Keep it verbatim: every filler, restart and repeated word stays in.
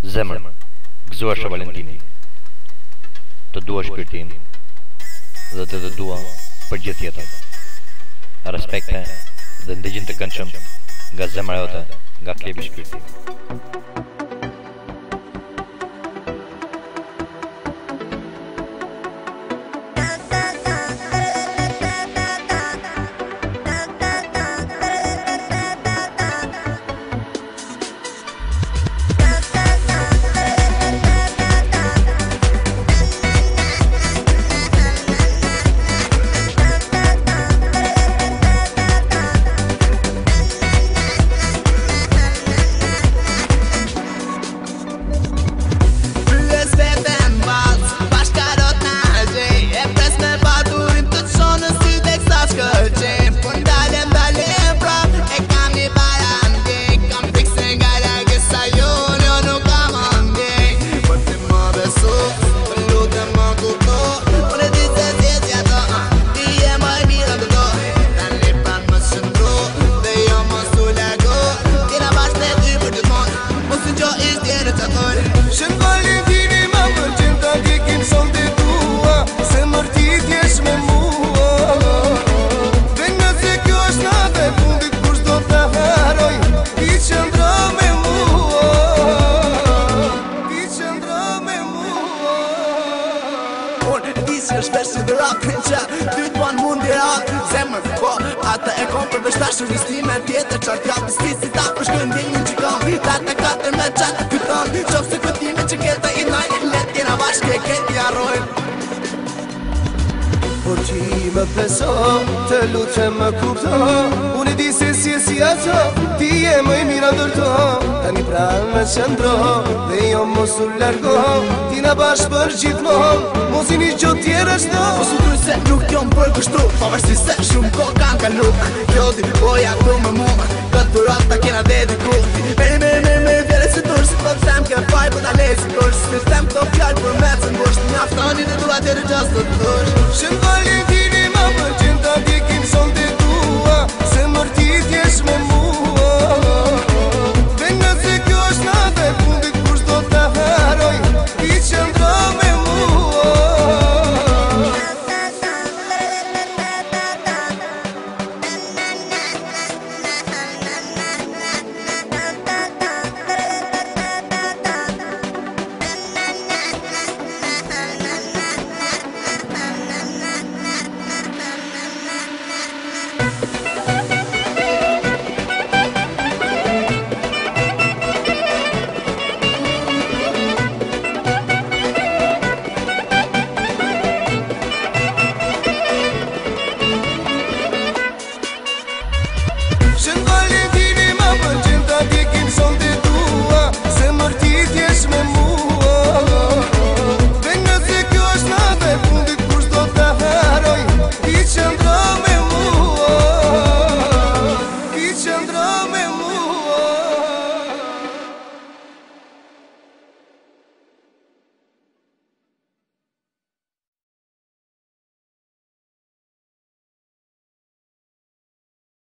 Zemër, gëzuar Valentini. Të dua shpirtin dhe të të dua për gjithë jetën. Respekte dhe ndëgjim të këndshëm nga zemra jote, nga klebi shpirti. Shpesh si dhe rapin që ty t'ban mundi rat Zemër, po, ata e kom për vështash Ristime tjetër qatë kapë Sti si ta për shkën dinjën që kam Tata katër me qatë këton Qofë se këtime që keta i najnë Let tjena bashke këti arrojnë Por ti më beso, të lutë që më kupto Unë i di se si e si ato Ti e më i mira ndërto Ta një pranë me qëndro Dhe jo mos u largo Ti na bashkë për gjithmon Mos i një gjo tjera qdo Mos u duj se nuk t'jom për kështu Pavarësi se shumë ko kanë kalu Kjo di boja këtu më mu Këtë durat ta kena dediku